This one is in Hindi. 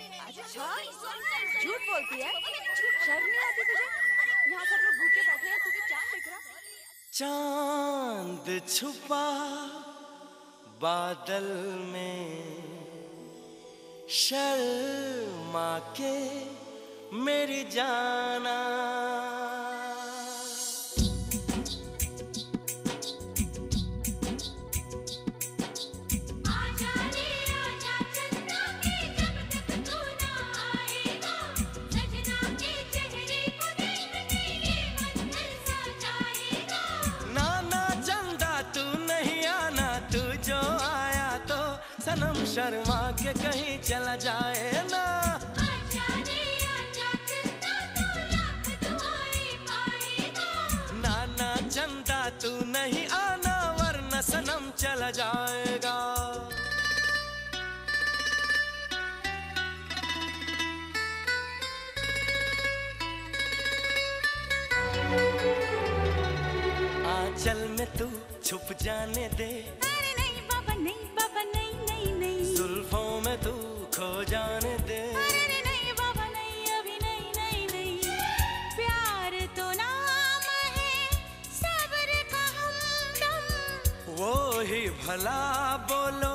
अच्छा, झूठ बोलती है? शर्म नहीं आती तुझे? यहाँ सब लोग भूखे बैठे हैं, तुझे चांद दिख रहा? चांद छुपा बादल में, शर्मा के मेरी जाना। सनम शर्मा के कहीं चला जाए ना। नाना चंदा तू नहीं आना, वरना सनम चला जाएगा। आंचल में तू छुप जाने दे। अरे नहीं बाबा, नहीं बाबा, नहीं नहीं नहीं। जुल्फों में तू खो जाने दे। अरे नहीं बाबा, नहीं, अभी नहीं नहीं नहीं। प्यार तो नाम है सब्र का हमदम, वो ही भला बोलो